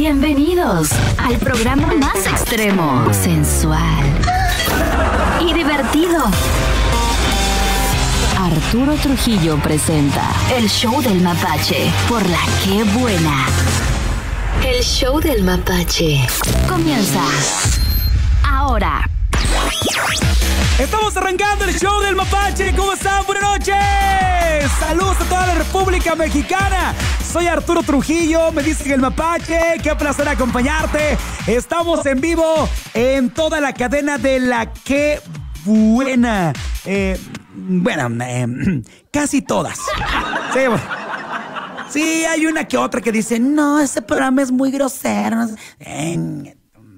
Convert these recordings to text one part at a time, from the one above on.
Bienvenidos al programa más extremo, sensual y divertido. Arturo Trujillo presenta el show del mapache por La Que Buena. El show del mapache comienza ahora. Estamos arrancando el show del mapache. ¿Cómo están? Buenas noches. Saludos a toda la República Mexicana. Soy Arturo Trujillo, me dicen el mapache. Qué placer acompañarte. Estamos en vivo en toda la cadena de La Que Buena. Casi todas. Sí, hay una que otra que dice, no, ese programa es muy grosero. Bueno,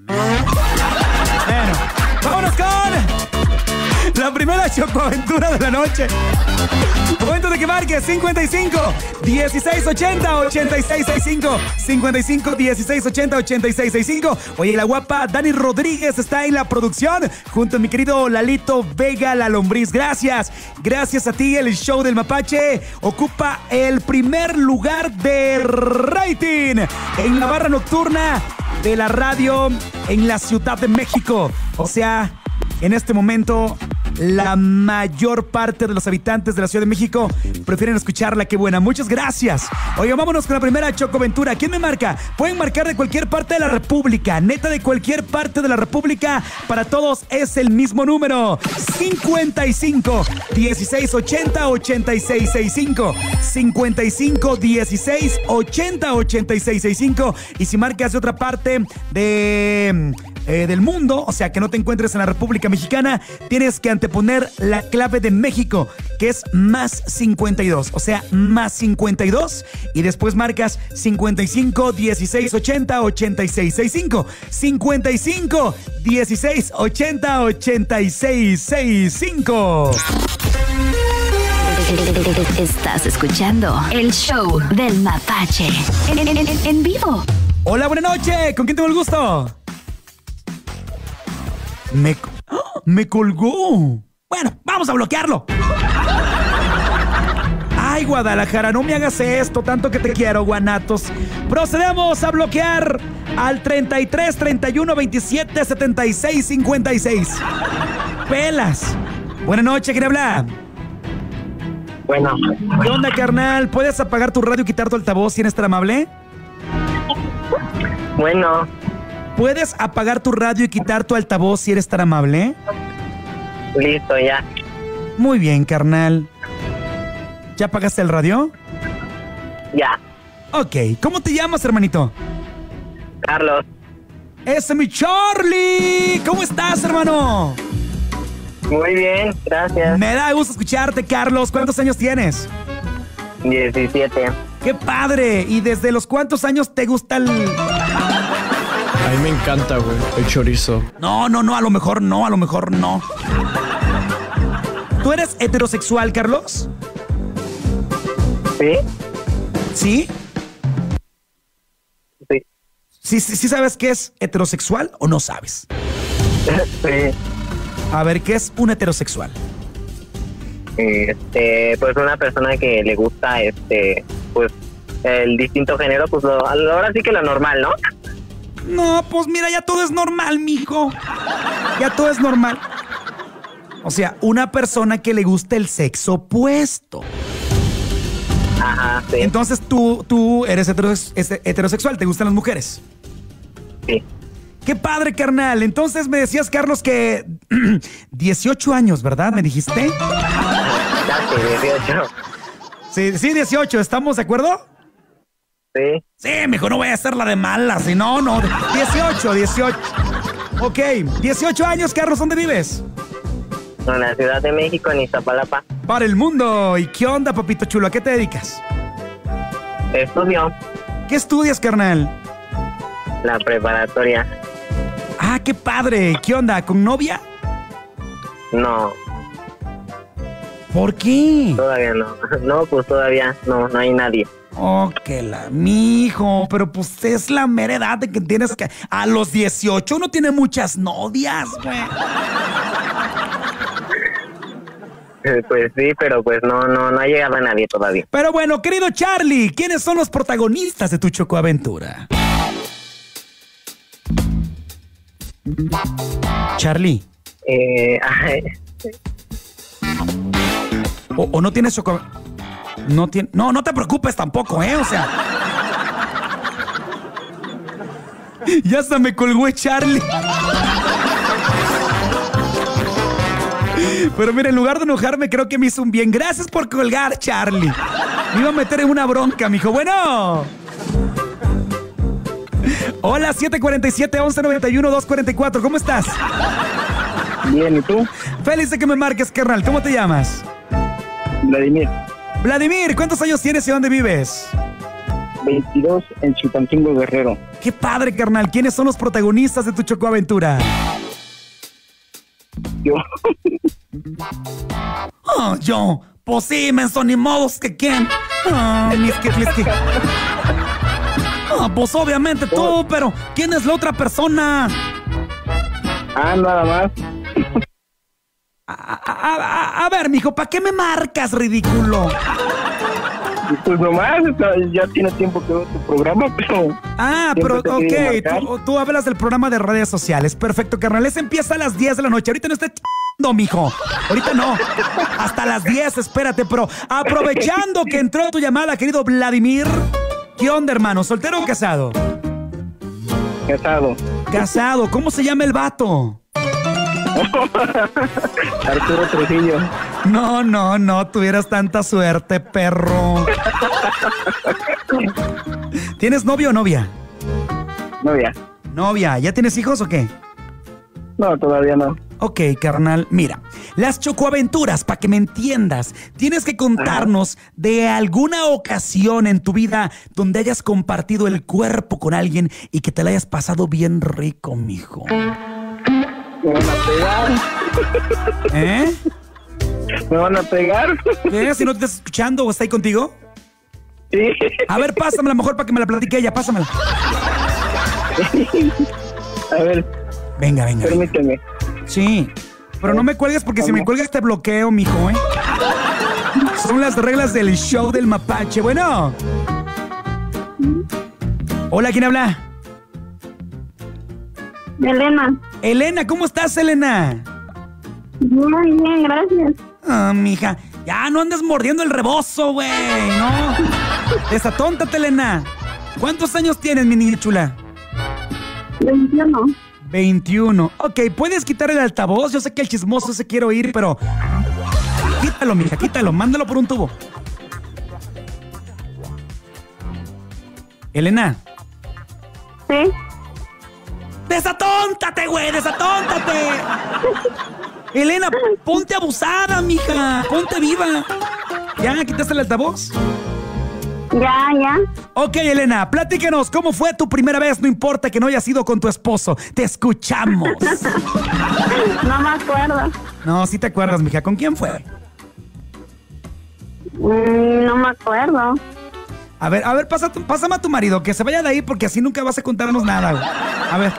vámonos con la primera chocoaventura de la noche. Momento de que marque 55 16 80 86 65 55 16 80 86 65. Oye, la guapa Dani Rodríguez está en la producción junto a mi querido Lalito Vega, la lombriz. Gracias a ti. El show del mapache ocupa el primer lugar de rating en la barra nocturna de la radio en la Ciudad de México. O sea, en este momento la mayor parte de los habitantes de la Ciudad de México prefieren escuchar La Que Buena. Muchas gracias. Oye, vámonos con la primera chocoaventura. ¿Quién me marca? Pueden marcar de cualquier parte de la República. Neta, de cualquier parte de la República. Para todos es el mismo número. 55 16 80 86 65 55 16 80 86 65. Y si marcas de otra parte del mundo, o sea, que no te encuentres en la República Mexicana, tienes que anteponer la clave de México, que es más 52, o sea, más 52, y después marcas 55 16 80 86 65 55 16 80 86 65. Estás escuchando el show del mapache en vivo. Hola, buenas noches. ¿Con quién tengo el gusto? Me colgó. Bueno, vamos a bloquearlo. Ay, Guadalajara, no me hagas esto, tanto que te quiero, guanatos. Procedemos a bloquear al 33 31 27 76 56. Pelas. Buenas noches, ¿quién habla? Bueno. ¿Qué onda, carnal? ¿Puedes apagar tu radio y quitar tu altavoz si eres tan amable? Bueno. ¿Puedes apagar tu radio y quitar tu altavoz si eres tan amable? Listo, ya. Muy bien, carnal. ¿Ya apagaste el radio? Ya. Ok. ¿Cómo te llamas, hermanito? Carlos. ¡Ese es mi Charlie! ¿Cómo estás, hermano? Muy bien, gracias. Me da gusto escucharte, Carlos. ¿Cuántos años tienes? 17. ¡Qué padre! ¿Y desde los cuántos años te gusta el...? A mí me encanta, güey, el chorizo. No, a lo mejor no. ¿Tú eres heterosexual, Carlos? ¿Sí? ¿Sí? Sí. ¿Sí sabes qué es heterosexual o no sabes? Sí. A ver, ¿qué es un heterosexual? Pues una persona que le gusta, pues, el distinto género, pues ahora sí que lo normal, ¿no? No, pues mira, ya todo es normal, mijo. Ya todo es normal. O sea, una persona que le gusta el sexo opuesto. Ajá, sí. Entonces tú eres heterosexual, ¿te gustan las mujeres? Sí. ¡Qué padre, carnal! Entonces me decías, Carlos, que 18 años, ¿verdad? ¿Me dijiste? Casi, 18. Sí, 18. ¿Estamos de acuerdo? Sí. Sí, mejor no voy a hacer la de malas. Si no. 18. Ok, 18 años, Carlos. ¿Dónde vives? En la Ciudad de México, en Iztapalapa. Para el mundo. ¿Y qué onda, papito chulo? ¿A qué te dedicas? Estudio. ¿Qué estudias, carnal? La preparatoria. Ah, qué padre. ¿Qué onda? ¿Con novia? No. ¿Por qué? Todavía no. No, pues todavía no hay nadie. Oh, mijo, pero pues es la mera edad de que tienes que... A los 18 uno tiene muchas novias, güey. Pues sí, pero pues no ha llegado a nadie todavía. Pero bueno, querido Charlie, ¿quiénes son los protagonistas de tu chocoaventura? Charlie. Ay, O no tienes chocolate. No te preocupes tampoco, o sea. Ya hasta me colgó Charlie. Pero mira, en lugar de enojarme, creo que me hizo un bien. Gracias por colgar, Charlie. Me iba a meter en una bronca, mijo. Bueno. Hola, 747-1191-244. ¿Cómo estás? bien, ¿y tú? Feliz de que me marques, carnal. ¿Cómo te llamas? Vladimir. Vladimir, ¿cuántos años tienes y dónde vives? 22 en Chilpancingo, Guerrero. Qué padre, carnal. ¿Quiénes son los protagonistas de tu chocoaventura? Yo. Oh, yo. Pues sí, menso, ni modos que quién. Liski. Pues obviamente tú, pero ¿quién es la otra persona? Nada más. A ver, mijo, ¿para qué me marcas, ridículo? Pues nomás, ya tiene tiempo que veo tu programa, pero... Pero ok, tú hablas del programa de redes sociales. Perfecto, carnal. Ese empieza a las 10 de la noche. Ahorita no está mijo. Ahorita no. Hasta las 10, espérate. Pero aprovechando que entró tu llamada, querido Vladimir, ¿qué onda, hermano? ¿Soltero o casado? Casado. Casado. ¿Cómo se llama el vato? Arturo Trujillo. No tuvieras tanta suerte, perro. ¿Tienes novio o novia? Novia. ¿Ya tienes hijos o qué? No, todavía no. Ok, carnal, mira, las chocoaventuras, para que me entiendas, tienes que contarnos de alguna ocasión en tu vida donde hayas compartido el cuerpo con alguien y que te la hayas pasado bien rico, mijo. Me van a pegar. ¿Eh? Me van a pegar. ¿Qué? ¿Si no te estás escuchando o está ahí contigo? Sí. A ver, pásamela mejor para que me la platique ella, pásamela. A ver. Venga. Permíteme. Sí, pero no me cuelgues porque si me cuelgas te bloqueo, mijo, Son las reglas del show del mapache. Bueno. Hola, ¿quién habla? Elena, ¿cómo estás, Elena? Muy bien, gracias. Mija, ya no andes mordiendo el rebozo, güey, no. Desatóntate, Elena. ¿Cuántos años tienes, mi niña chula? 21. Ok, ¿puedes quitar el altavoz? Yo sé que el chismoso se quiere oír, pero... Quítalo, mija, quítalo. Mándalo por un tubo. Elena. ¿Sí? ¡Desatóntate, güey! ¡Desatóntate! Elena, ponte abusada, mija. Ponte viva. ¿Ya quitaste el altavoz? Ya. Ok, Elena, platícanos, ¿cómo fue tu primera vez? No importa que no haya sido con tu esposo. Te escuchamos. No me acuerdo. No, sí te acuerdas, mija. ¿Con quién fue? No me acuerdo. A ver, pásame a tu marido, que se vaya de ahí porque así nunca vas a contarnos nada, güey. A ver.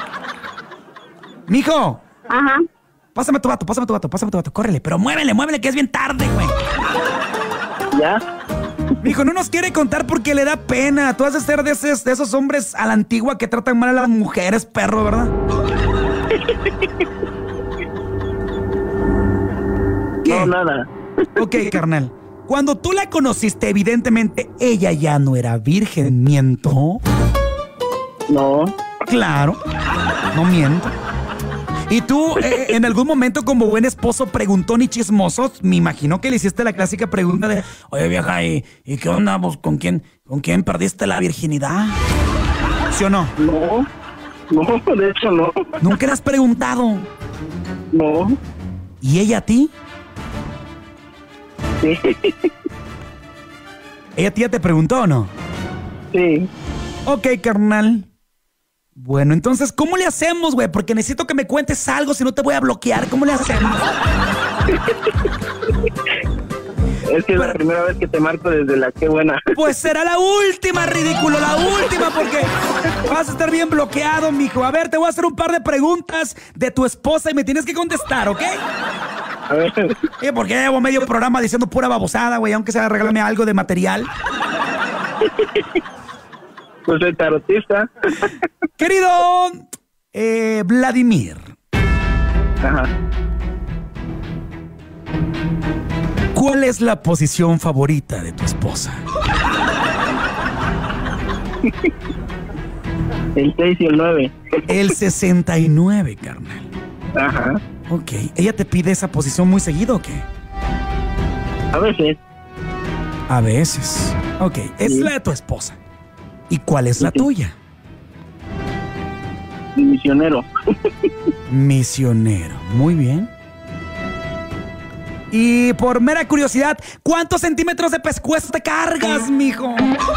Mijo. Ajá. Pásame a tu vato. Córrele, pero muévele, que es bien tarde, güey. ¿Ya? Mijo, no nos quiere contar porque le da pena. Tú has de ser de esos hombres a la antigua que tratan mal a las mujeres, perro, ¿verdad? ¿Qué? No, nada. Ok, carnal. Cuando tú la conociste, evidentemente, ella ya no era virgen. ¿Miento? No. Claro, no miento. ¿Y tú, en algún momento, como buen esposo, preguntón y chismoso, me imagino que le hiciste la clásica pregunta de, oye, vieja, ¿y qué onda? ¿Vos con quién perdiste la virginidad? ¿Sí o no? No, de hecho no. ¿Nunca le has preguntado? No. ¿Y ella a ti? Sí. ¿Ella a ti ya te preguntó o no? Sí. Ok, carnal. Bueno, entonces, ¿cómo le hacemos, güey? Porque necesito que me cuentes algo, si no te voy a bloquear. ¿Cómo le hacemos? Es que es la primera vez que te marco desde la qué buena. Pues será la última, ridículo, la última, porque vas a estar bien bloqueado, mijo. A ver, te voy a hacer un par de preguntas de tu esposa y me tienes que contestar, ¿ok? A ver. Porque llevo medio programa diciendo pura babosada, güey, aunque sea regálame algo de material. Pues soy tarotista. Querido Vladimir. Ajá. ¿Cuál es la posición favorita de tu esposa? El 6 y el 9. El 69, carnal. Ajá. Ok. ¿Ella te pide esa posición muy seguido o qué? A veces. A veces. Ok. Es Sí. la de tu esposa. ¿Y cuál es la Sí. tuya? Misionero. Misionero. Muy bien. Y por mera curiosidad, ¿cuántos centímetros de pescuezo te cargas, mijo?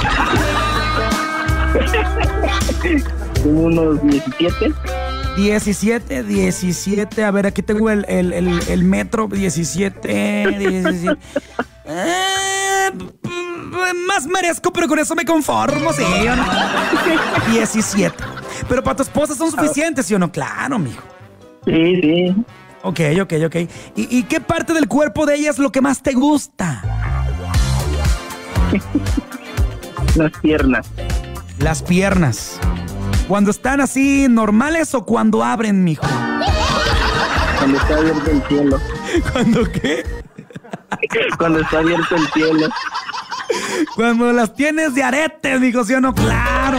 Como unos 17. 17. A ver, aquí tengo el metro. 17. Más merezco, pero con eso me conformo, ¿sí o no? 17. Pero para tu esposa son suficientes, ¿sí o no? Claro, mijo. Sí, sí. Ok. ¿Y qué parte del cuerpo de ella es lo que más te gusta? Las piernas. Las piernas. ¿Cuando están así normales o cuando abren, mijo? Cuando está abierto el cielo. ¿Cuándo qué? Cuando está abierto el cielo. Cuando las tienes de aretes, mijo, ¿sí o no? ¡Claro!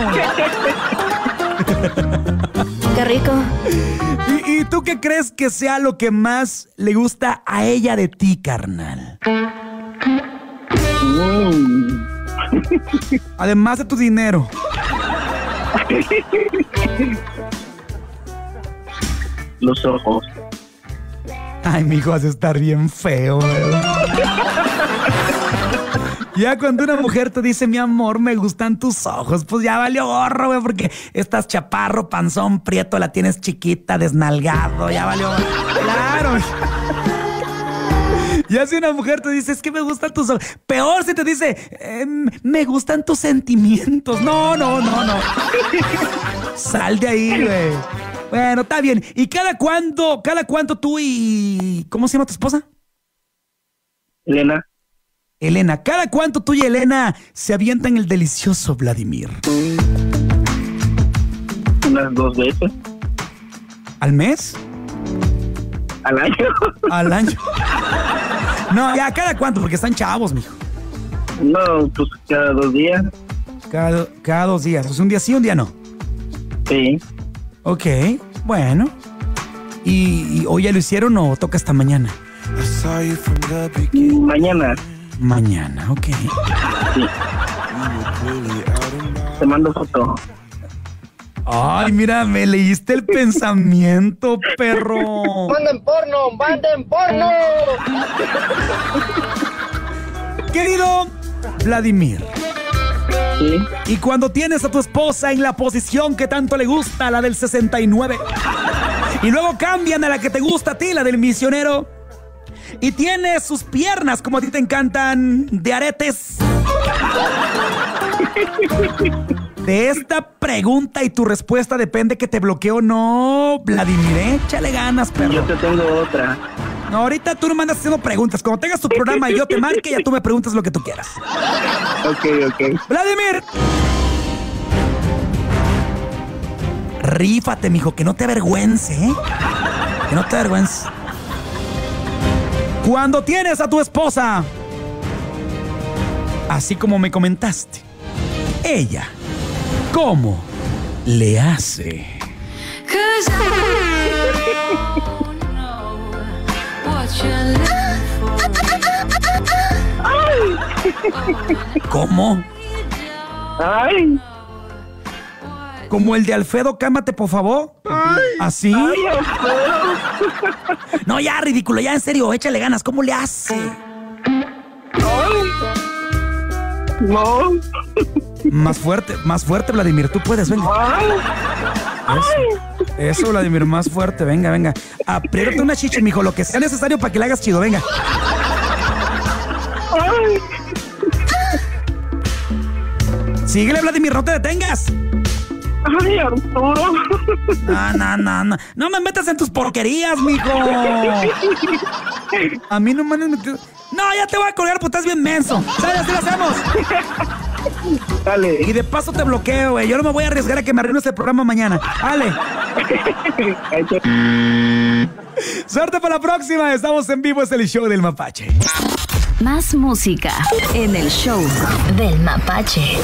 Qué rico. ¿Y tú qué crees que sea lo que más le gusta a ella de ti, carnal? Además de tu dinero. Los ojos. Ay, mijo, vas a estar bien feo, ¿verdad? Ya cuando una mujer te dice, mi amor, me gustan tus ojos, pues ya valió gorro, güey, porque estás chaparro, panzón, prieto, la tienes chiquita, desnalgado, ya valió. Claro. Ya si una mujer te dice, es que me gustan tus ojos. Peor si te dice, me gustan tus sentimientos. No. Sal de ahí, güey. Bueno, está bien. ¿Y cada cuánto tú y... ¿Cómo se llama tu esposa? Elena. ¿Cada cuánto tú y Elena se avientan el delicioso Vladimir? Unas 2 veces. ¿Al mes? Al año. ¿Al año? No, ya, ¿cada cuánto? Porque están chavos, mijo. No, pues cada 2 días. Cada 2 días. O sea, un día sí, un día no. Sí. Ok, bueno. ¿Y hoy ya lo hicieron o toca hasta mañana? Mañana. Ok. Sí. Te mando foto. Ay, mira, me leíste el pensamiento, perro. ¡Manden porno! Querido Vladimir. Sí. Y cuando tienes a tu esposa en la posición que tanto le gusta, la del 69, y luego cambian a la que te gusta a ti, la del misionero, y tienes sus piernas como a ti te encantan, de aretes. De esta pregunta y tu respuesta depende que te bloquee o no, Vladimir. Échale ganas, perro. Yo te tengo otra. No, ahorita tú no me andas haciendo preguntas. Cuando tengas tu programa y yo te marque, ya tú me preguntas lo que tú quieras. Ok. Vladimir. Rífate, mijo, que no te avergüence, ¿eh? Que no te avergüences. Cuando tienes a tu esposa, así como me comentaste, ella, ¿cómo le hace? ¿Cómo? Ay. ¿Como el de Alfredo, cámate, por favor? ¿Así? No, ya, ridículo, ya, en serio, échale ganas. ¿Cómo le hace? No. Más fuerte, Vladimir, tú puedes, venga. Eso, Vladimir, más fuerte, venga. Apriétate una chicha, mijo, lo que sea necesario para que le hagas chido, venga. Síguele, Vladimir, no te detengas. Ay, Arturo. No. No me metas en tus porquerías, mijo. A mí no me han metido. No, ya te voy a colgar porque estás bien menso. ¿Sabes? Así lo hacemos. Dale. Y de paso te bloqueo, güey. Yo no me voy a arriesgar a que me arruines el programa mañana. Dale. Suerte para la próxima. Estamos en vivo. Es el show del Mapache. Más música en el show del Mapache.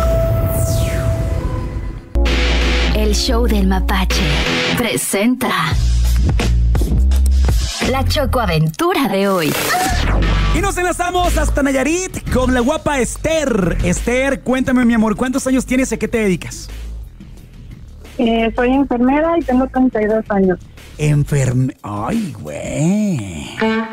El show del Mapache presenta la chocoaventura de hoy. Y nos enlazamos hasta Nayarit con la guapa Esther. Esther, cuéntame, mi amor, ¿cuántos años tienes y a qué te dedicas? Soy enfermera y tengo 32 años. Ay, güey.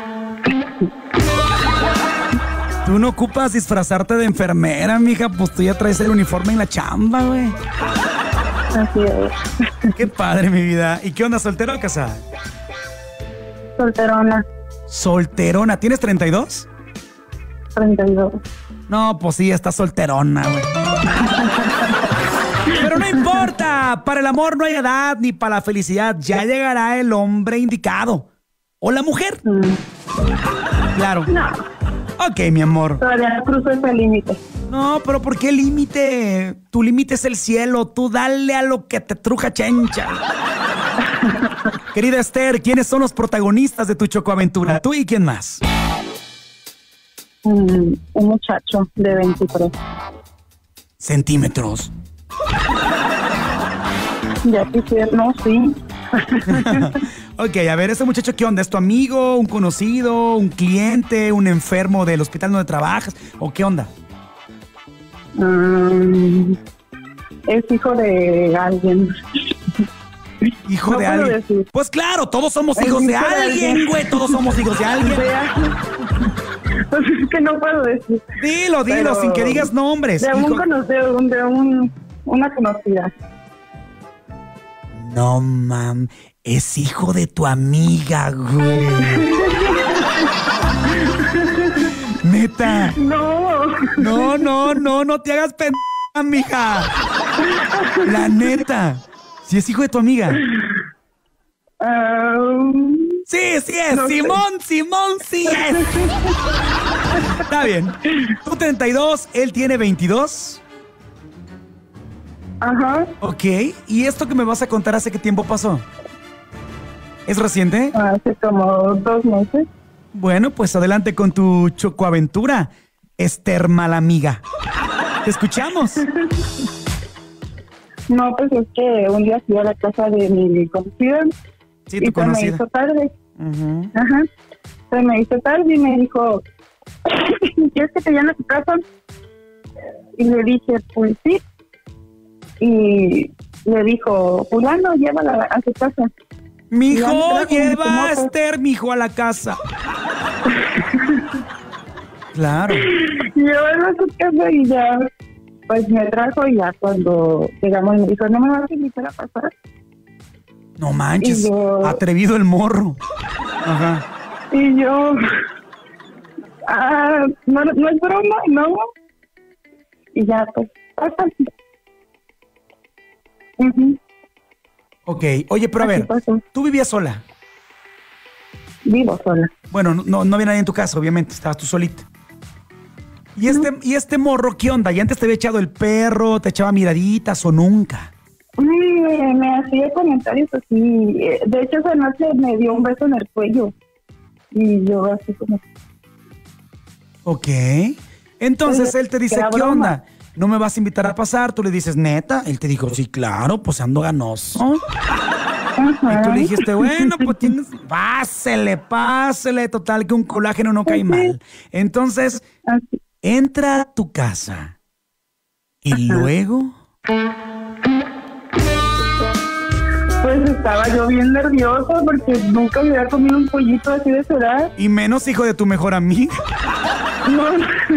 Tú no ocupas disfrazarte de enfermera, mija, pues tú ya traes el uniforme en la chamba, güey. Así es. Qué padre, mi vida. ¿Y qué onda, soltera o casada? Solterona. Solterona. ¿Tienes 32? 32. No, pues sí, estás solterona, güey. Pero no importa. Para el amor no hay edad ni para la felicidad. Ya llegará el hombre indicado. ¿O la mujer? Claro. No, Ok, mi amor. todavía no cruzo ese límite. No, pero ¿por qué límite? Tu límite es el cielo. Tú dale a lo que te truja chencha. Querida Esther, ¿quiénes son los protagonistas de tu chocoaventura? ¿Tú y quién más? Un muchacho de 23. Centímetros. Ya quisiera, no, sí. Ok, a ver, ¿ese muchacho qué onda? ¿Es tu amigo, un conocido, un cliente, un enfermo del hospital donde trabajas? ¿O qué onda? Es hijo de alguien. Hijo No de puedo alguien. decir. Pues claro, todos somos Es hijos de hijo de alguien, alguien. güey. Todos somos hijos de alguien. Pues es que no puedo decir. Dilo, Pero sin que digas nombres. De Hijo- una conocida. No, mam, es hijo de tu amiga, güey. Neta. No te hagas pendeja, mija. La neta. Si es hijo de tu amiga. Sí es. No sé. Simón, sí es. Está bien. Tú 32, él tiene 22. Ajá. Ok. ¿Y esto que me vas a contar hace qué tiempo pasó? ¿Es reciente? Hace como 2 meses. Bueno, pues adelante con tu chocoaventura, Esther Malamiga. Te escuchamos. No, pues es que un día fui a la casa de mi conocida. Sí, y tu se me conocida. hizo tarde. Ujú. Ajá. Se me hizo tarde y me dijo, ¿quieres que te llame a tu casa? Y le dije, pues sí. Y le dijo, fulano, llévala a su casa. Mijo, Ya me trajo lleva mi a moto. Esther, mijo, a la casa. Claro. Llevarlo a su casa y ya, pues me trajo y ya cuando llegamos me dijo, ¿no me vas a invitar a pasar? No manches, Y yo- atrevido el morro. Ajá. Y yo, no es broma, no. Y ya, pues, pasa. Ujú, Ok, oye, pero a así ver, pasó. tú vivías sola. Vivo sola. Bueno, no había nadie en tu casa, obviamente, estabas tú solita. ¿Y este morro qué onda? ¿Ya antes te había echado el perro, te echaba miraditas o nunca? Me hacía comentarios así. De hecho, esa noche me dio un beso en el cuello. Y yo así como... Ok. Entonces Oye, él te dice, era ¿qué broma. onda? ¿No me vas a invitar a pasar? Tú le dices, ¿neta? Él te dijo, sí, claro, pues ando ganoso. Ajá. Y tú le dijiste, bueno, pues tienes... Pásele. Total, que un colágeno no cae Sí. mal. Entonces, Así. entra a tu casa. Y luego... Pues estaba yo bien nerviosa porque nunca me había comido un pollito así de su edad. Y menos hijo de tu mejor amiga. No,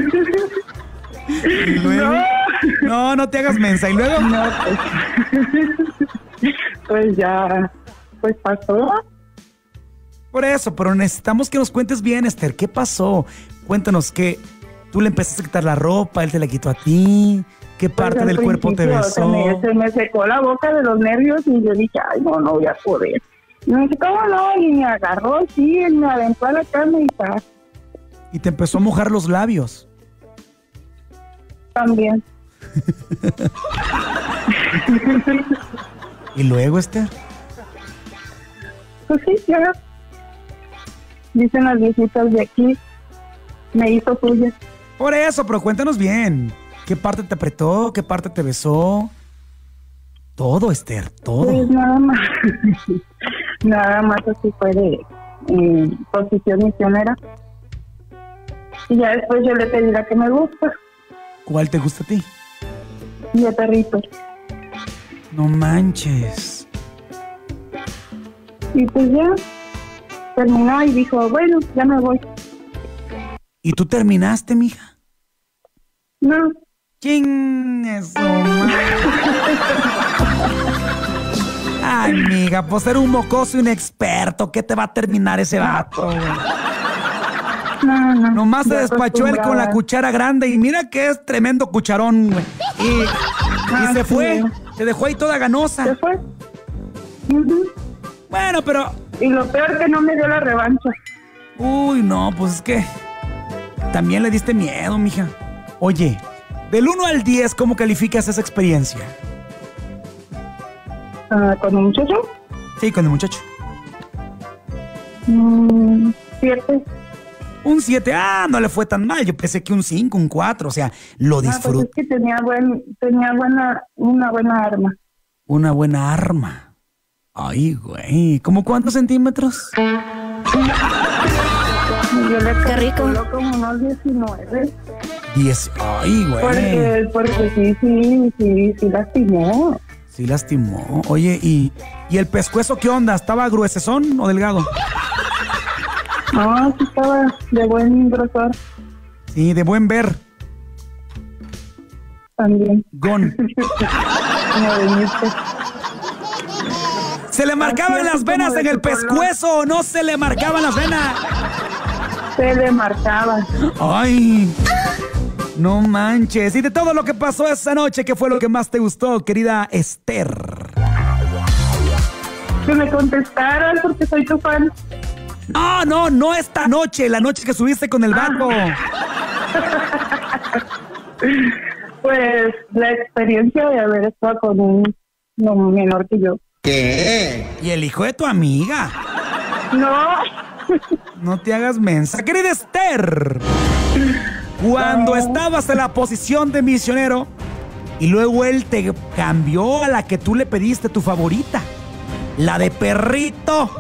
Y luego... No te hagas mensa. Y luego... no, pues ya, pues pasó. Por eso, pero necesitamos que nos cuentes bien, Esther. ¿Qué pasó? Cuéntanos que tú le empezaste a quitar la ropa, él te la quitó a ti. ¿Qué parte Pues, al del cuerpo te principio besó? Se me secó la boca de los nervios y yo dije, ay, no voy a poder. Y me dice, ¿cómo no? Y me agarró, sí, y me aventó a la cama y Y te empezó a mojar los labios. también. ¿Y luego, Esther? Pues sí, ya. Dicen las viejitas de aquí, me hizo tuya. Por eso, pero cuéntanos bien. ¿Qué parte te apretó? ¿Qué parte te besó? Todo, Esther, todo. Pues nada más. Nada más así fue de posición misionera. Y ya después yo le pedí la que me gusta. ¿Cuál te gusta a ti? Y el perrito. No manches. Y pues ya terminó y dijo, bueno, ya me voy. ¿Y tú terminaste, mija? No. ¿Quién es su madre? Ay, amiga, pues era un mocoso inexperto. ¿Qué te va a terminar ese vato, güey? No. Nomás se Ya despachó él con la acostumbrada. cuchara grande y mira que es tremendo cucharón, güey. Y se fue, se dejó ahí toda ganosa. Se fue. Ujú. Bueno, pero... Y lo peor que no me dio la revancha. Uy, no, pues es que... También le diste miedo, mija. Oye, del 1 al 10, ¿cómo calificas esa experiencia? ¿Con un muchacho? Sí, con el muchacho. 7. Un 7, no le fue tan mal. Yo pensé que un 5, un 4, o sea, lo Pues disfruto. es que tenía una buena arma. Una buena arma. Ay, güey, ¿cómo cuántos centímetros? Y yo le Qué rico. calculo como unos 19. 10. Ay, güey. Porque sí lastimó. Sí lastimó. Oye, ¿y el pescuezo qué onda? ¿Estaba gruesezón o delgado? No, sí estaba de buen grosor Sí, de buen ver. también. Gon. Como de mister. ¿Se le marcaban Así es, las como venas de en el tu color. pescuezo o no se le marcaban las venas? Se le marcaba. Ay, no manches. Y de todo lo que pasó esa noche, ¿qué fue lo que más te gustó, querida Esther? Que me contestaran porque soy tu fan. No esta noche, la noche que subiste con el vato. Pues la experiencia de haber estado con un menor que yo. Y el hijo de tu amiga. No. No te hagas mensa. Querida Esther, cuando estabas en la posición de misionero y luego él te cambió a la que tú le pediste, tu favorita, la de perrito.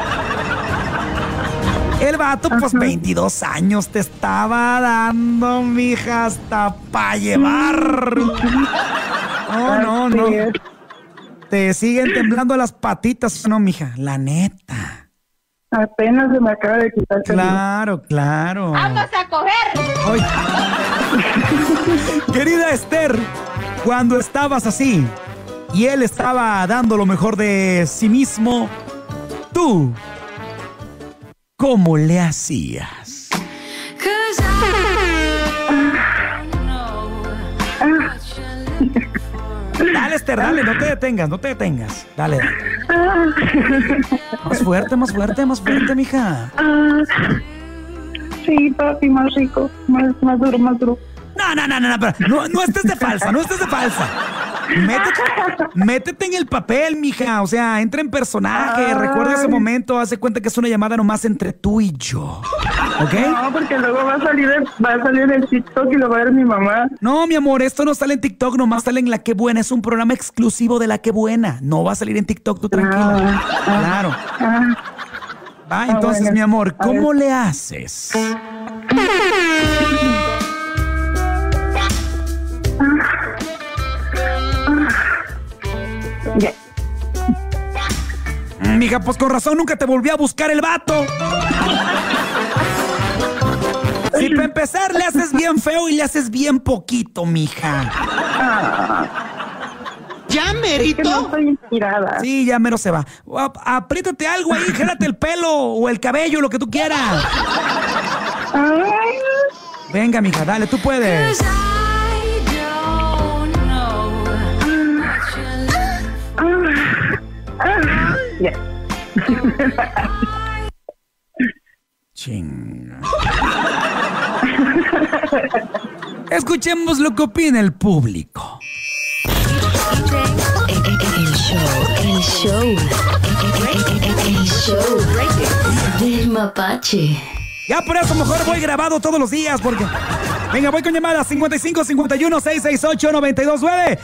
El vato, pues 22 años te estaba dando, mija, hasta pa' llevar. No. Así es. Te siguen temblando las patitas, no, mija, la neta. Apenas se me acaba de quitar el Claro. ¡Vamos a coger! Oye. Querida Esther, cuando estabas así y él estaba dando lo mejor de sí mismo, tú, ¿cómo le hacías? Dale, Esther, dale, no te detengas. Dale. Más fuerte, mija. Sí, papi, más rico, más duro. No, pero no estés de falsa. Métete en el papel, mija. O sea, entra en personaje. Recuerda ese momento. Hace cuenta que es una llamada nomás entre tú y yo. ¿Ok? No, porque luego va a salir el TikTok y lo va a ver mi mamá. No, mi amor, esto no sale en TikTok, nomás sale en La Qué Buena. Es un programa exclusivo de La Qué Buena. No va a salir en TikTok, tú tranquila. Claro. Va, entonces, bueno. mi amor, A ¿cómo ver. le haces? Ya. Mija, pues con razón nunca te volví a buscar el vato. Si para empezar le haces bien feo y le haces bien poquito, mija. ¿Ya, Es que merito? no estoy inspirada. Sí, ya mero se va. Apriétate algo ahí, jálate el pelo o el cabello, lo que tú quieras. Ay, Venga, mija, dale, tú puedes. ya. Chinga. Escuchemos lo que opina el público. El show del mapache. Ya por eso mejor voy grabado todos los días porque... Venga, voy con llamada 55-51-668-929.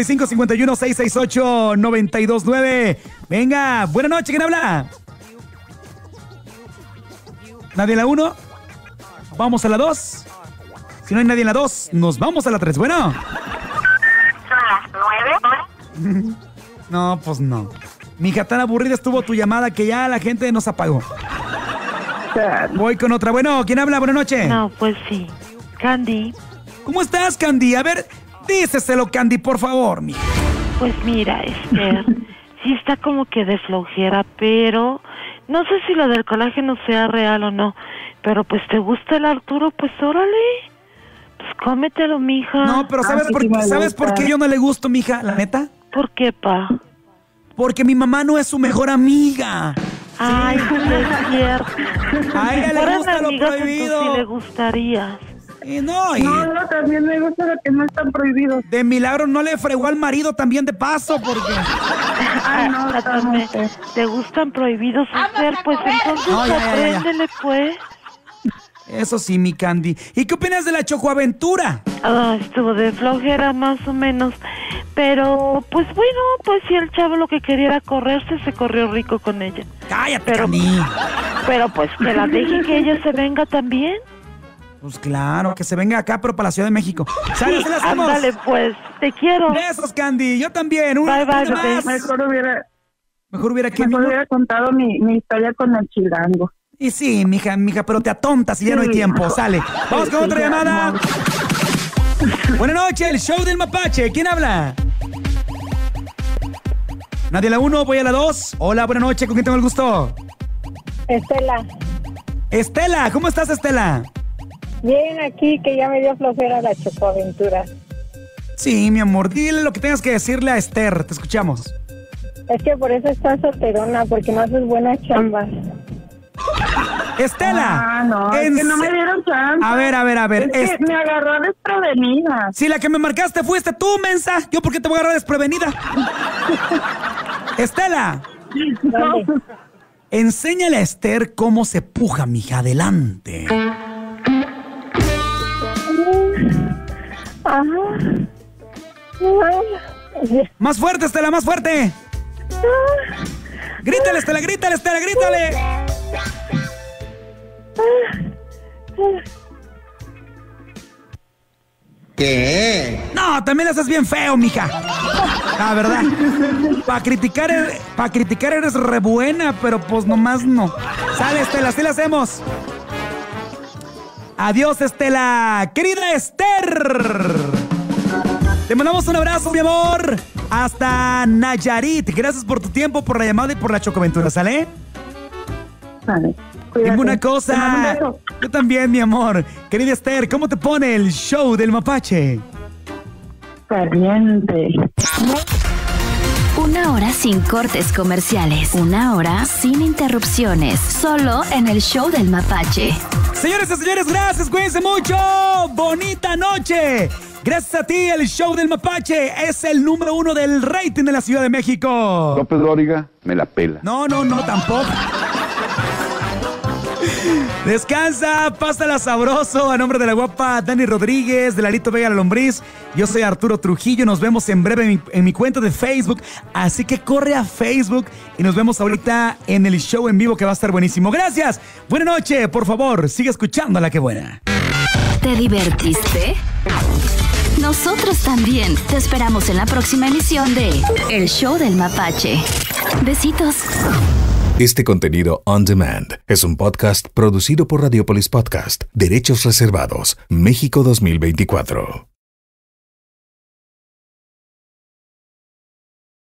55-51-668-929. Venga, buenas noches, ¿quién habla? ¿Nadie en la 1? Vamos a la 2. Si no hay nadie en la 2, nos vamos a la 3. Bueno. Son las 9. No, pues no. Mija, tan aburrida estuvo tu llamada que ya la gente nos apagó. Voy con otra. Bueno, ¿quién habla? Buenas noches. No, pues sí. Candy. ¿Cómo estás, Candy? A ver, díceselo, Candy, por favor, mija. Pues mira, Esther, sí está como que de flojera, pero no sé si lo del colágeno sea real o no. Pero pues te gusta el Arturo, pues órale. Pues cómetelo, mija. No, pero ¿sabes por qué yo no le gusto, mija? ¿La neta? ¿Por qué, pa? Porque mi mamá no es su mejor amiga. Ay, sí es cierto. A ella le gusta lo prohibido. Sí le gustaría. No, también me gusta lo que no está prohibido. De milagro no le fregó al marido también de paso, porque... Ay, no, ¿te gustan prohibidos hacer? Pues entonces apréndele, pues. Eso sí, mi Candy. ¿Y qué opinas de la chocoaventura? Estuvo de flojera más o menos. Pero, pues bueno, pues si el chavo lo que quería era correrse, se corrió rico con ella. Cállate, Candy. Pero pues que la deje que ella se venga también. Pues claro, que se venga acá, pero para la Ciudad de México. ¿Sabes? Sí, ándale, pues, te quiero. Besos, Candy, yo también. Bye, más. Mejor hubiera contado mi historia con el chilango. Y sí, mija, pero te atontas y ya no hay tiempo. Sale. Vamos con otra llamada. Buenas noches, el show del mapache. ¿Quién habla? Nadie a la 1, voy a la 2. Hola, buenas noches, ¿con quién tengo el gusto? Estela, ¿cómo estás, Estela? Bien, aquí que ya me dio flojera la chocoaventura. Sí, mi amor, dile lo que tengas que decirle a Esther, te escuchamos. Es que por eso estás solterona, porque no haces buenas chambas. Estela. No, es que no me dieron chance. A ver. Es que me agarró desprevenida. Si la que me marcaste fuiste tú, mensa, ¿yo por qué te voy a agarrar desprevenida? Estela. No. Enséñale a Esther cómo se puja, mija, adelante. Más fuerte, Estela, más fuerte. Grítale, Estela, grítale. ¿Qué? No, también la haces bien feo, mija. La verdad. Para criticar eres re buena, pero pues nomás no. Sale, Estela, así la hacemos. Adiós, Estela. Querida Esther. Te mandamos un abrazo, mi amor. Hasta Nayarit. Gracias por tu tiempo, por la llamada y por la chocoaventura, ¿sale? Vale. Tengo una cosa. Yo también, mi amor. Querida Esther, ¿cómo te pone el show del mapache? Caliente. Una hora sin cortes comerciales. Una hora sin interrupciones. Solo en el show del mapache. Señores y señores, gracias. Cuídense mucho. Bonita noche. Gracias a ti, el show del mapache es el número 1 del rating de la Ciudad de México. López Dóriga me la pela. No, tampoco. Descansa, pásala sabroso. A nombre de la guapa Dani Rodríguez, de Larito Vega la Lombriz, yo soy Arturo Trujillo. Nos vemos en breve en mi cuenta de Facebook. Así que corre a Facebook y nos vemos ahorita en el show en vivo que va a estar buenísimo. Gracias, buena noche. Por favor, sigue escuchando La Que Buena. ¿Te divertiste? Nosotros también. Te esperamos en la próxima emisión de El Show del Mapache. Besitos. Este contenido on demand es un podcast producido por Radiopolis Podcast. Derechos reservados. México 2024.